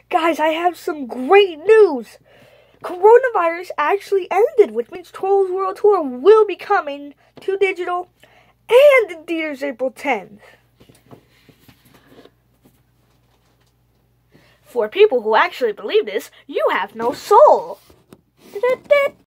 Guys, I have some great news. Coronavirus actually ended, which means Trolls World Tour will be coming to digital and in theaters April 10th. For people who actually believe this, you have no soul.